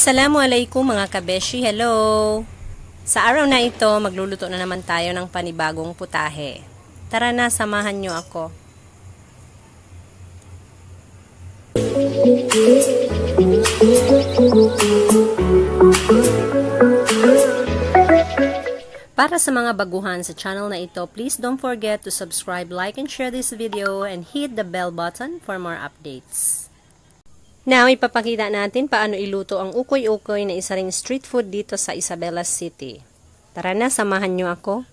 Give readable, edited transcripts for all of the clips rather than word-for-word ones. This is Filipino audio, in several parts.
Assalamualaikum mga kabeshi, hello! Sa araw na ito, magluluto na naman tayo ng panibagong putahe. Tara na, samahan nyo ako. Para sa mga baguhan sa channel na ito, please don't forget to subscribe, like, and share this video and hit the bell button for more updates. Now, ipapakita natin paano iluto ang ukoy-ukoy na isa ring street food dito sa Isabela City. Tara na, samahan nyo ako.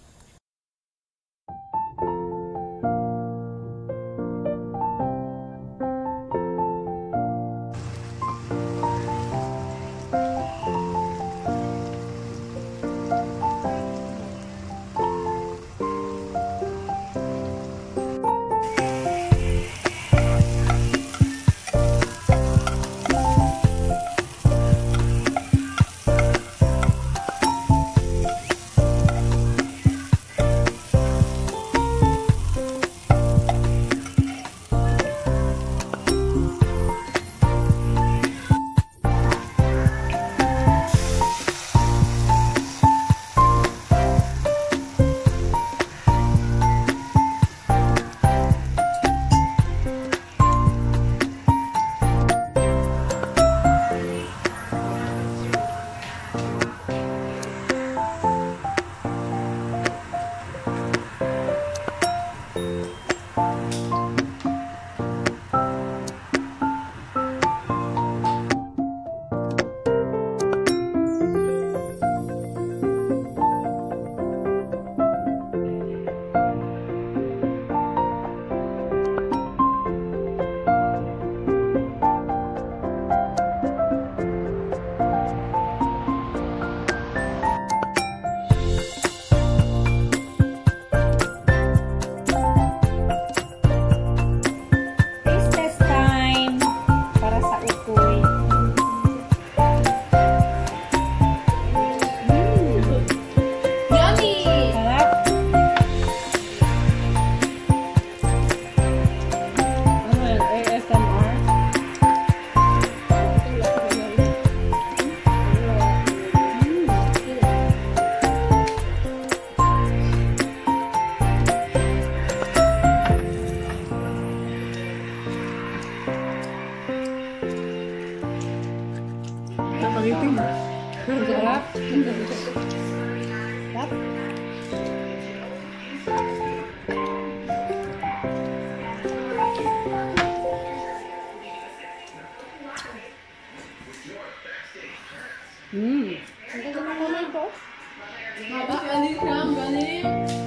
Sarap. Sarap. Galing.